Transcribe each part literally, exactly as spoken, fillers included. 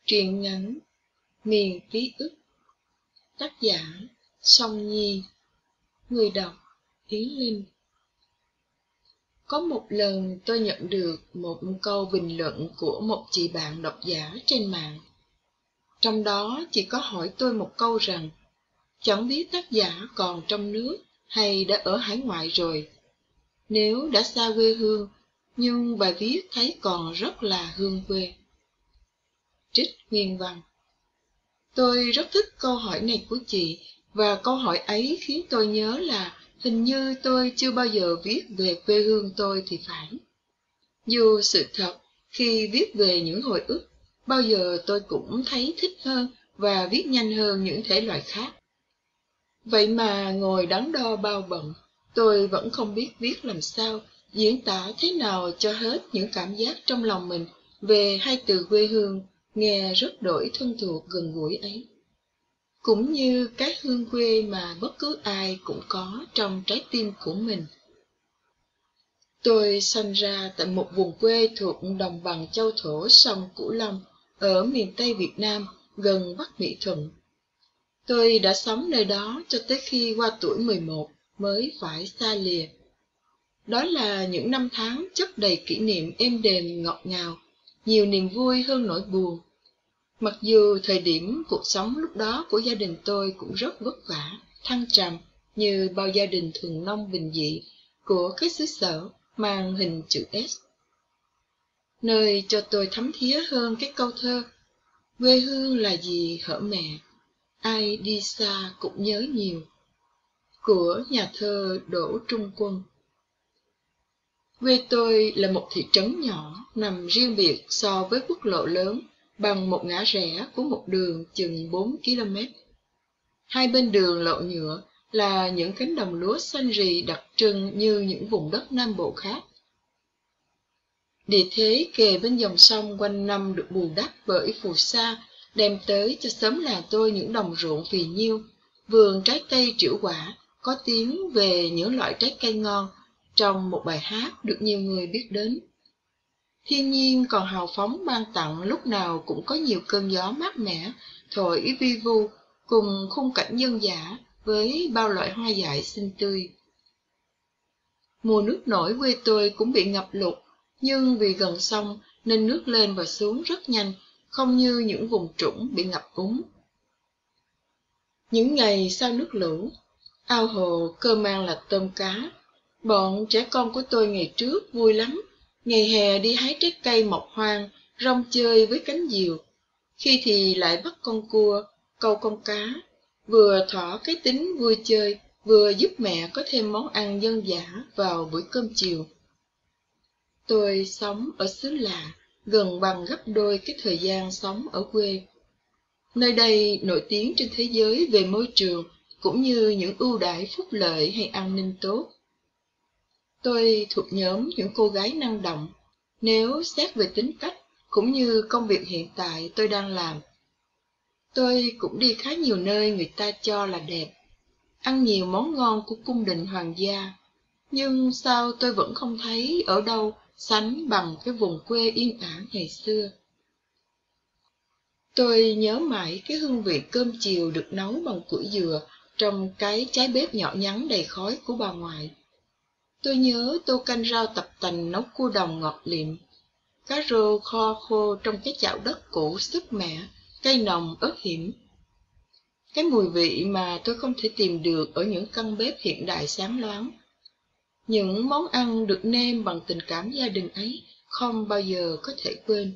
Truyện ngắn Miền ký ức. Tác giả Song Nhi. Người đọc Yến Linh. Có một lần tôi nhận được một câu bình luận của một chị bạn độc giả trên mạng. Trong đó chị có hỏi tôi một câu rằng chẳng biết tác giả còn trong nước hay đã ở hải ngoại rồi. Nếu đã xa quê hương, nhưng bài viết thấy còn rất là hương quê. Trích nguyên văn. Tôi rất thích câu hỏi này của chị, và câu hỏi ấy khiến tôi nhớ là hình như tôi chưa bao giờ viết về quê hương tôi thì phải. Dù sự thật, khi viết về những hồi ức, bao giờ tôi cũng thấy thích hơn và viết nhanh hơn những thể loại khác. Vậy mà ngồi đắn đo bao bận, tôi vẫn không biết viết làm sao, diễn tả thế nào cho hết những cảm giác trong lòng mình về hai từ quê hương nghe rất đổi thân thuộc gần gũi ấy. Cũng như cái hương quê mà bất cứ ai cũng có trong trái tim của mình. Tôi sinh ra tại một vùng quê thuộc đồng bằng châu thổ sông Cửu Long, ở miền Tây Việt Nam, gần Bắc Mỹ Thuận. Tôi đã sống nơi đó cho tới khi qua tuổi mười một mới phải xa lìa. Đó là những năm tháng chất đầy kỷ niệm êm đềm ngọt ngào, nhiều niềm vui hơn nỗi buồn. Mặc dù thời điểm cuộc sống lúc đó của gia đình tôi cũng rất vất vả, thăng trầm như bao gia đình thuần nông bình dị của cái xứ sở mang hình chữ S. Nơi cho tôi thấm thía hơn cái câu thơ quê hương là gì hở mẹ, ai đi xa cũng nhớ nhiều, của nhà thơ Đỗ Trung Quân. Quê tôi là một thị trấn nhỏ nằm riêng biệt so với quốc lộ lớn, bằng một ngã rẽ của một đường chừng bốn ki lô mét. Hai bên đường lộ nhựa là những cánh đồng lúa xanh rì đặc trưng như những vùng đất Nam Bộ khác. Địa thế kề bên dòng sông quanh năm được bù đắp bởi phù sa, đem tới cho xóm làng tôi những đồng ruộng phì nhiêu, vườn trái cây trĩu quả, có tiếng về những loại trái cây ngon, trong một bài hát được nhiều người biết đến. Thiên nhiên còn hào phóng ban tặng, lúc nào cũng có nhiều cơn gió mát mẻ, thổi vi vu, cùng khung cảnh dân dã với bao loại hoa dại xinh tươi. Mùa nước nổi quê tôi cũng bị ngập lụt, nhưng vì gần sông nên nước lên và xuống rất nhanh, không như những vùng trũng bị ngập úng. Những ngày sau nước lũ, ao hồ cơ man là tôm cá. Bọn trẻ con của tôi ngày trước vui lắm, ngày hè đi hái trái cây mọc hoang, rong chơi với cánh diều. Khi thì lại bắt con cua, câu con cá, vừa thỏa cái tính vui chơi, vừa giúp mẹ có thêm món ăn dân dã vào bữa cơm chiều. Tôi sống ở xứ lạ, gần bằng gấp đôi cái thời gian sống ở quê. Nơi đây nổi tiếng trên thế giới về môi trường, cũng như những ưu đãi phúc lợi hay an ninh tốt. Tôi thuộc nhóm những cô gái năng động, nếu xét về tính cách, cũng như công việc hiện tại tôi đang làm. Tôi cũng đi khá nhiều nơi người ta cho là đẹp, ăn nhiều món ngon của cung đình hoàng gia, nhưng sao tôi vẫn không thấy ở đâu sánh bằng cái vùng quê yên ả ngày xưa. Tôi nhớ mãi cái hương vị cơm chiều được nấu bằng củi dừa trong cái trái bếp nhỏ nhắn đầy khói của bà ngoại. Tôi nhớ tô canh rau tập tành nấu cua đồng ngọt liệm, cá rô kho khô trong cái chảo đất cũ sức mẹ, cay nồng ớt hiểm. Cái mùi vị mà tôi không thể tìm được ở những căn bếp hiện đại sáng loáng. Những món ăn được nêm bằng tình cảm gia đình ấy không bao giờ có thể quên.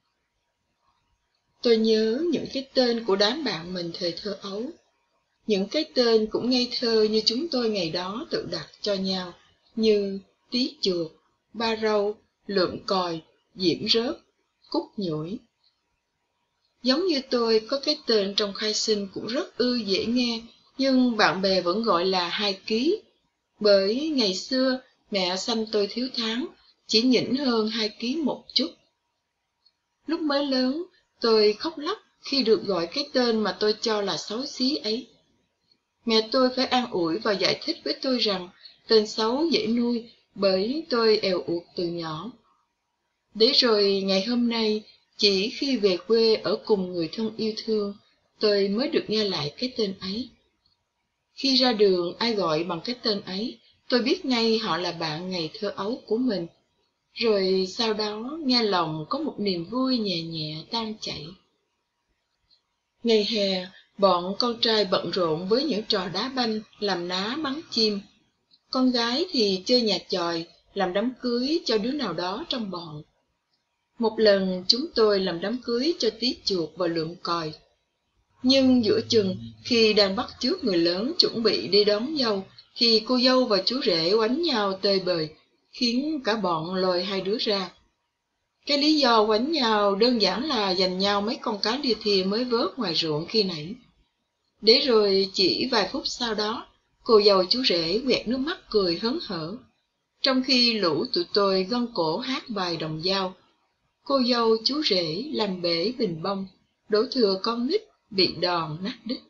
Tôi nhớ những cái tên của đám bạn mình thời thơ ấu. Những cái tên cũng ngây thơ như chúng tôi ngày đó tự đặt cho nhau, như tí chuột, ba râu, lượm còi, diễm rớt, cúc nhủi. Giống như tôi có cái tên trong khai sinh cũng rất ư dễ nghe, nhưng bạn bè vẫn gọi là hai ký. Bởi ngày xưa mẹ sanh tôi thiếu tháng, chỉ nhỉnh hơn hai ký một chút. Lúc mới lớn, tôi khóc lóc khi được gọi cái tên mà tôi cho là xấu xí ấy. Mẹ tôi phải an ủi và giải thích với tôi rằng tên xấu dễ nuôi, bởi tôi èo uột từ nhỏ. Để rồi ngày hôm nay, Chỉ khi về quê ở cùng người thân yêu thương, tôi mới được nghe lại cái tên ấy. Khi ra đường ai gọi bằng cái tên ấy, tôi biết ngay họ là bạn ngày thơ ấu của mình. Rồi sau đó nghe lòng có một niềm vui nhẹ nhẹ tan chảy. Ngày hè, bọn con trai bận rộn với những trò đá banh, làm ná bắn chim. Con gái thì chơi nhà chòi, làm đám cưới cho đứa nào đó trong bọn. Một lần chúng tôi làm đám cưới cho tí chuột và lượm còi. Nhưng giữa chừng, khi đang bắt chước người lớn chuẩn bị đi đón dâu, thì cô dâu và chú rể oánh nhau tơi bời, khiến cả bọn lôi hai đứa ra. Cái lý do oánh nhau đơn giản là giành nhau mấy con cá lia thìa mới vớt ngoài ruộng khi nãy. Để rồi chỉ vài phút sau đó, cô dâu chú rể quẹt nước mắt cười hớn hở. Trong khi lũ tụi tôi gân cổ hát bài đồng dao, cô dâu chú rể làm bể bình bông, đổ thừa con nít bị đòn nát đít.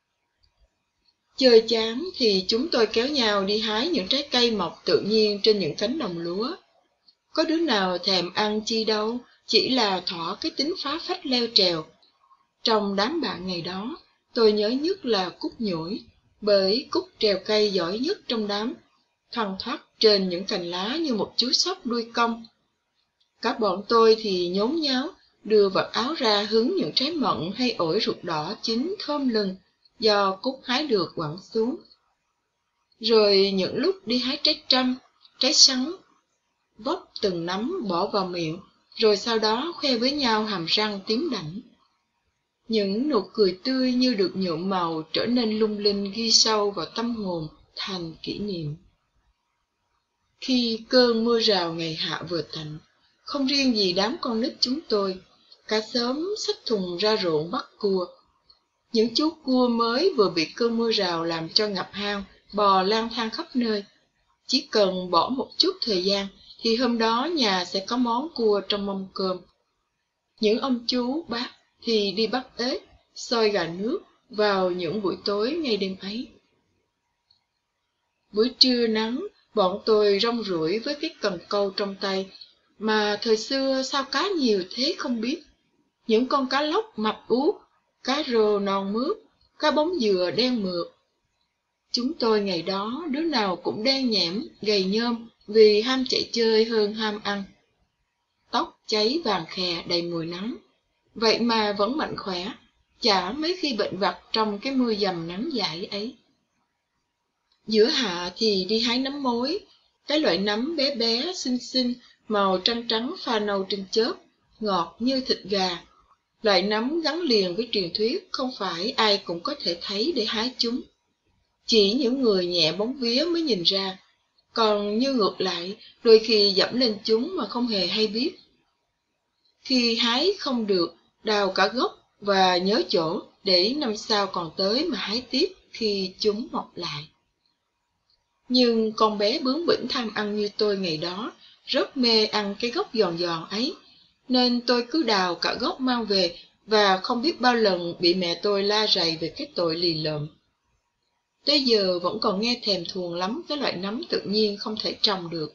Chơi chán thì chúng tôi kéo nhau đi hái những trái cây mọc tự nhiên trên những cánh đồng lúa. Có đứa nào thèm ăn chi đâu, chỉ là thỏa cái tính phá phách leo trèo. Trong đám bạn ngày đó, tôi nhớ nhất là Cúc Nhủi, bởi Cúc trèo cây giỏi nhất trong đám, thoăn thoắt trên những cành lá như một chú sóc đuôi cong. Các bọn tôi thì nhốn nháo, đưa vật áo ra hứng những trái mận hay ổi ruột đỏ chín thơm lừng, do Cúc hái được quẳng xuống. Rồi những lúc đi hái trái trăm, trái sắn, bóc từng nắm bỏ vào miệng, rồi sau đó khoe với nhau hàm răng tím đảnh. Những nụ cười tươi như được nhuộm màu trở nên lung linh ghi sâu vào tâm hồn thành kỷ niệm. Khi cơn mưa rào ngày hạ vừa tạnh, không riêng gì đám con nít chúng tôi, cả xóm xách thùng ra ruộng bắt cua. Những chú cua mới vừa bị cơn mưa rào làm cho ngập hang, bò lang thang khắp nơi. Chỉ cần bỏ một chút thời gian, thì hôm đó nhà sẽ có món cua trong mâm cơm. Những ông chú, bác thì đi bắt ếch, xôi gà nước vào những buổi tối ngay đêm ấy. Buổi trưa nắng, bọn tôi rong ruổi với cái cần câu trong tay, mà thời xưa sao cá nhiều thế không biết. Những con cá lóc mập ú, cá rô non mướp, cá bóng dừa đen mượt. Chúng tôi ngày đó đứa nào cũng đen nhẽm, gầy nhôm vì ham chạy chơi hơn ham ăn. Tóc cháy vàng khè đầy mùi nắng, vậy mà vẫn mạnh khỏe, chả mấy khi bệnh vặt trong cái mưa dầm nắng dãi ấy. Giữa hạ thì đi hái nấm mối, cái loại nấm bé bé xinh xinh, màu trắng trắng pha nâu trên chớp, ngọt như thịt gà. Loại nấm gắn liền với truyền thuyết không phải ai cũng có thể thấy để hái chúng. Chỉ những người nhẹ bóng vía mới nhìn ra, còn như ngược lại, đôi khi dẫm lên chúng mà không hề hay biết. Khi hái không được, đào cả gốc và nhớ chỗ để năm sau còn tới mà hái tiếp khi chúng mọc lại. Nhưng con bé bướng bỉnh tham ăn như tôi ngày đó, rất mê ăn cái gốc giòn giòn ấy, nên tôi cứ đào cả gốc mang về và không biết bao lần bị mẹ tôi la rầy về cái tội lì lợm. Tới giờ vẫn còn nghe thèm thuồng lắm cái loại nấm tự nhiên không thể trồng được.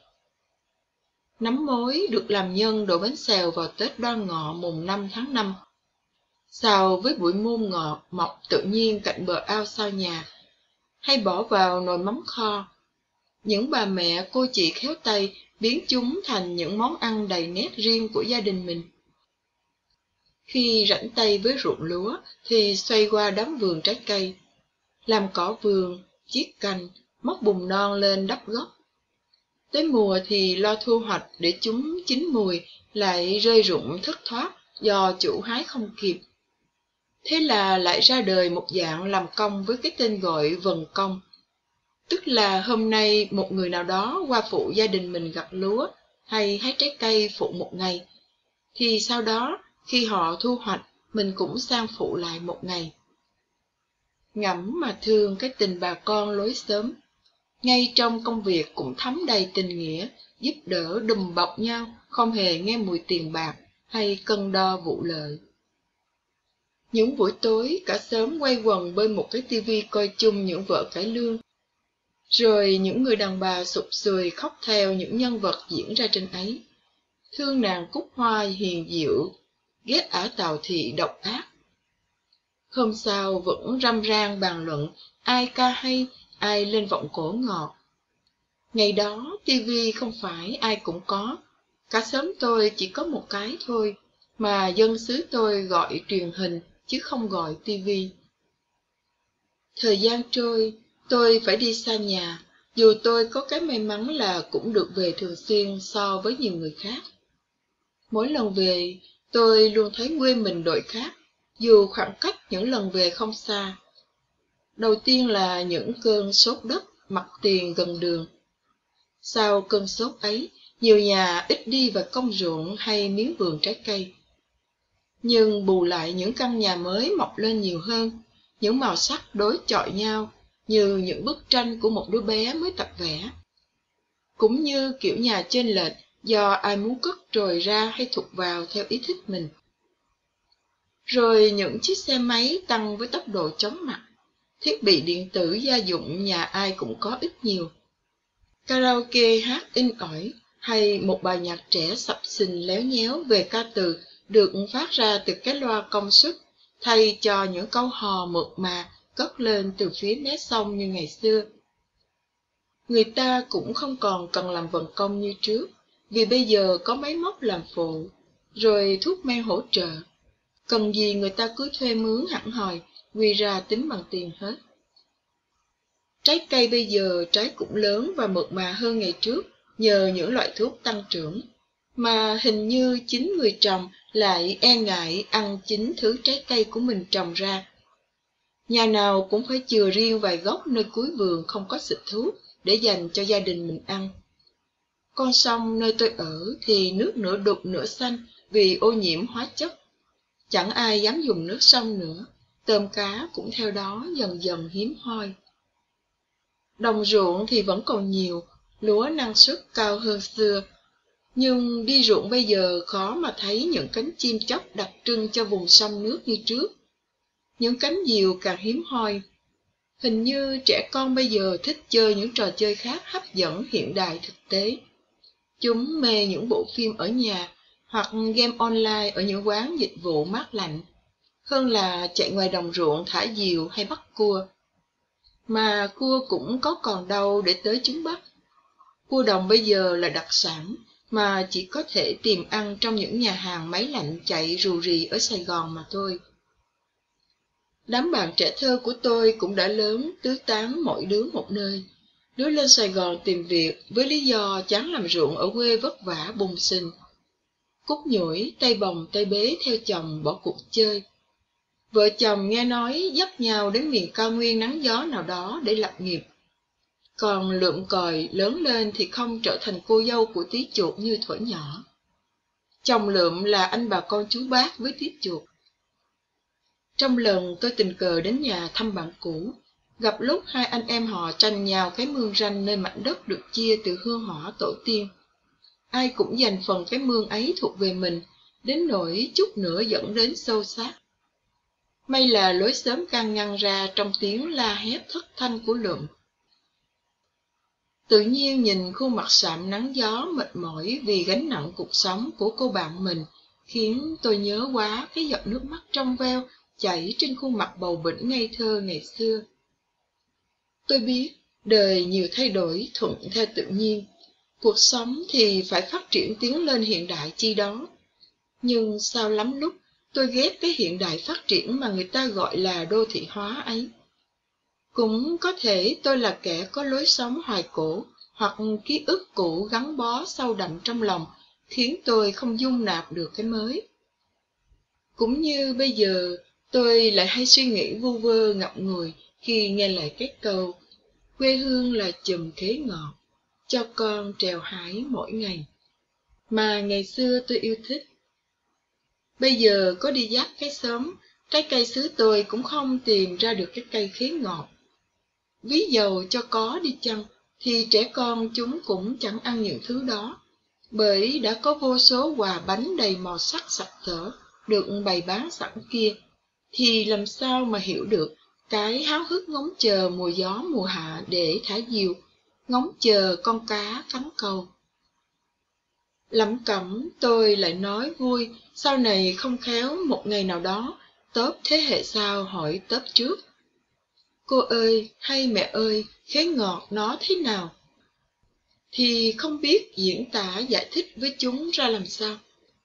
Nấm mối được làm nhân đổ bánh xèo vào Tết Đoan Ngọ mùng năm tháng năm. Xào với bụi môn ngọt mọc tự nhiên cạnh bờ ao sau nhà, hay bỏ vào nồi mắm kho. Những bà mẹ cô chị khéo tay biến chúng thành những món ăn đầy nét riêng của gia đình mình. Khi rảnh tay với ruộng lúa thì xoay qua đám vườn trái cây, làm cỏ vườn, chiết cành, móc bùn non lên đắp gốc. Tới mùa thì lo thu hoạch để chúng chín mùi, lại rơi rụng thất thoát do chủ hái không kịp. Thế là lại ra đời một dạng làm công với cái tên gọi vần công. Tức là hôm nay một người nào đó qua phụ gia đình mình gặt lúa hay hái trái cây phụ một ngày, thì sau đó khi họ thu hoạch mình cũng sang phụ lại một ngày. Ngẫm mà thương cái tình bà con lối xóm, ngay trong công việc cũng thấm đầy tình nghĩa, giúp đỡ đùm bọc nhau, không hề nghe mùi tiền bạc hay cân đo vụ lợi. Những buổi tối cả xóm quay quần bên một cái tivi coi chung những vở cải lương, rồi những người đàn bà sụp sùi khóc theo những nhân vật diễn ra trên ấy. Thương nàng Cúc Hoa hiền diệu, ghét ả Tào Thị độc ác. Hôm sau vẫn râm ran bàn luận ai ca hay, ai lên vọng cổ ngọt. Ngày đó tivi không phải ai cũng có, cả xóm tôi chỉ có một cái thôi, mà dân xứ tôi gọi truyền hình chứ không gọi tivi. Thời gian trôi, tôi phải đi xa nhà, dù tôi có cái may mắn là cũng được về thường xuyên so với nhiều người khác. Mỗi lần về, tôi luôn thấy quê mình đổi khác, dù khoảng cách những lần về không xa. Đầu tiên là những cơn sốt đất, mặt tiền gần đường. Sau cơn sốt ấy, nhiều nhà ít đi vào công ruộng hay miếng vườn trái cây. Nhưng bù lại những căn nhà mới mọc lên nhiều hơn, những màu sắc đối chọi nhau, như những bức tranh của một đứa bé mới tập vẽ. Cũng như kiểu nhà chênh lệch do ai muốn cất trồi ra hay thụt vào theo ý thích mình. Rồi những chiếc xe máy tăng với tốc độ chóng mặt, thiết bị điện tử gia dụng nhà ai cũng có ít nhiều. Karaoke hát in ỏi hay một bài nhạc trẻ sập sình léo nhéo về ca từ được phát ra từ cái loa công suất thay cho những câu hò mượt mà cất lên từ phía mé sông như ngày xưa. Người ta cũng không còn cần làm vận công như trước, vì bây giờ có máy móc làm phụ, rồi thuốc men hỗ trợ. Cần gì người ta cứ thuê mướn hẳn hòi, quy ra tính bằng tiền hết. Trái cây bây giờ trái cũng lớn và mượt mà hơn ngày trước nhờ những loại thuốc tăng trưởng, mà hình như chính người trồng lại e ngại ăn chính thứ trái cây của mình trồng ra. Nhà nào cũng phải chừa riêng vài gốc nơi cuối vườn không có xịt thuốc để dành cho gia đình mình ăn. Con sông nơi tôi ở thì nước nửa đục nửa xanh vì ô nhiễm hóa chất. Chẳng ai dám dùng nước sông nữa, tôm cá cũng theo đó dần dần hiếm hoi. Đồng ruộng thì vẫn còn nhiều, lúa năng suất cao hơn xưa. Nhưng đi ruộng bây giờ khó mà thấy những cánh chim chóc đặc trưng cho vùng sông nước như trước. Những cánh diều càng hiếm hoi. Hình như trẻ con bây giờ thích chơi những trò chơi khác hấp dẫn hiện đại thực tế. Chúng mê những bộ phim ở nhà hoặc game online ở những quán dịch vụ mát lạnh, hơn là chạy ngoài đồng ruộng thả diều hay bắt cua. Mà cua cũng có còn đâu để tới chúng bắt. Cua đồng bây giờ là đặc sản mà chỉ có thể tìm ăn trong những nhà hàng máy lạnh chạy rù rì ở Sài Gòn mà thôi. Đám bạn trẻ thơ của tôi cũng đã lớn, tứ tán mỗi đứa một nơi. Đứa lên Sài Gòn tìm việc với lý do chán làm ruộng ở quê vất vả bùng xình. Cúc nhủi, tay bồng tay bế theo chồng bỏ cuộc chơi. Vợ chồng nghe nói dắt nhau đến miền cao nguyên nắng gió nào đó để lập nghiệp. Còn lượm còi lớn lên thì không trở thành cô dâu của tí chuột như thuở nhỏ. Chồng lượm là anh bà con chú bác với tí chuột. Trong lần tôi tình cờ đến nhà thăm bạn cũ, gặp lúc hai anh em họ tranh nhau cái mương ranh nơi mảnh đất được chia từ hương hỏa tổ tiên. Ai cũng dành phần cái mương ấy thuộc về mình, đến nỗi chút nữa dẫn đến xô xát. May là lối xóm can ngăn ra trong tiếng la hét thất thanh của lượm. Tự nhiên nhìn khuôn mặt sạm nắng gió mệt mỏi vì gánh nặng cuộc sống của cô bạn mình, khiến tôi nhớ quá cái giọt nước mắt trong veo chảy trên khuôn mặt bầu bĩnh ngây thơ ngày xưa. Tôi biết, đời nhiều thay đổi thuận theo tự nhiên, cuộc sống thì phải phát triển tiến lên hiện đại chi đó. Nhưng sao lắm lúc tôi ghét cái hiện đại phát triển mà người ta gọi là đô thị hóa ấy. Cũng có thể tôi là kẻ có lối sống hoài cổ hoặc ký ức cũ gắn bó sâu đậm trong lòng, khiến tôi không dung nạp được cái mới. Cũng như bây giờ, tôi lại hay suy nghĩ vu vơ ngậm ngùi khi nghe lại cái câu quê hương là chùm khế ngọt, cho con trèo hái mỗi ngày, mà ngày xưa tôi yêu thích. Bây giờ có đi dắt cái xóm, trái cây xứ tôi cũng không tìm ra được cái cây khế ngọt. Ví dầu cho có đi chăng, thì trẻ con chúng cũng chẳng ăn những thứ đó, bởi đã có vô số quà bánh đầy màu sắc sặc sỡ được bày bán sẵn kia, thì làm sao mà hiểu được cái háo hức ngóng chờ mùa gió mùa hạ để thả diều, ngóng chờ con cá cắn câu. Lẩm cẩm tôi lại nói vui, sau này không khéo một ngày nào đó, tớp thế hệ sau hỏi tớp trước. Cô ơi, hay mẹ ơi, khế ngọt nó thế nào? Thì không biết diễn tả giải thích với chúng ra làm sao.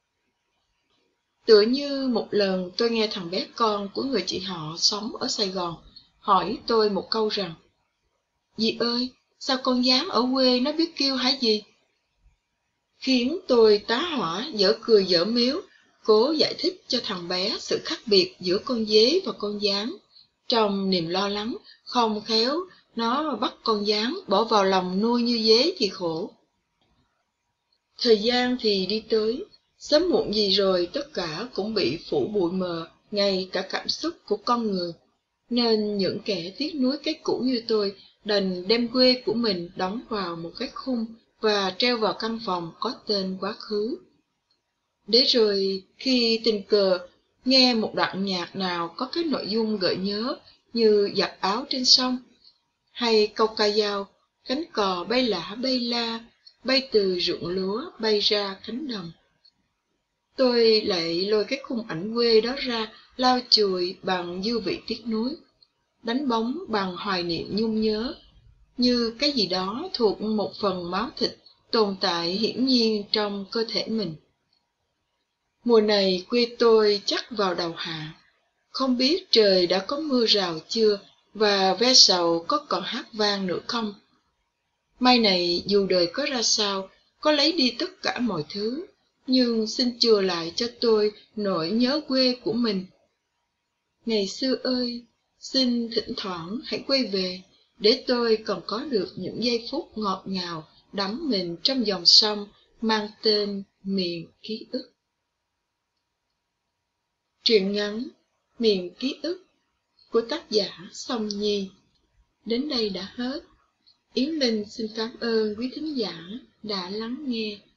Tựa như một lần tôi nghe thằng bé con của người chị họ sống ở Sài Gòn hỏi tôi một câu rằng: Dì ơi, sao con gián ở quê nó biết kêu hả dì? Khiến tôi tá hỏa, dở cười dở miếu, cố giải thích cho thằng bé sự khác biệt giữa con dế và con gián. Trong niềm lo lắng, không khéo, nó bắt con gián bỏ vào lòng nuôi như dế thì khổ. Thời gian thì đi tới, sớm muộn gì rồi tất cả cũng bị phủ bụi mờ, ngay cả cảm xúc của con người. Nên những kẻ tiếc nuối cái cũ như tôi đành đem quê của mình đóng vào một cái khung và treo vào căn phòng có tên quá khứ. Để rồi khi tình cờ nghe một đoạn nhạc nào có cái nội dung gợi nhớ như giặt áo trên sông, hay câu ca dao, cánh cò bay lả bay la, bay từ ruộng lúa bay ra cánh đồng, tôi lại lôi cái khung ảnh quê đó ra, lau chùi bằng dư vị tiếc nuối, đánh bóng bằng hoài niệm nhung nhớ, như cái gì đó thuộc một phần máu thịt tồn tại hiển nhiên trong cơ thể mình. Mùa này quê tôi chắc vào đầu hạ, không biết trời đã có mưa rào chưa và ve sầu có còn hát vang nữa không. Mai này dù đời có ra sao, có lấy đi tất cả mọi thứ, nhưng xin chừa lại cho tôi nỗi nhớ quê của mình. Ngày xưa ơi, xin thỉnh thoảng hãy quay về, để tôi còn có được những giây phút ngọt ngào đắm mình trong dòng sông mang tên miền ký ức. Truyện ngắn Miền ký ức của tác giả Song Nhi đến đây đã hết. Yến Linh xin cảm ơn quý thính giả đã lắng nghe.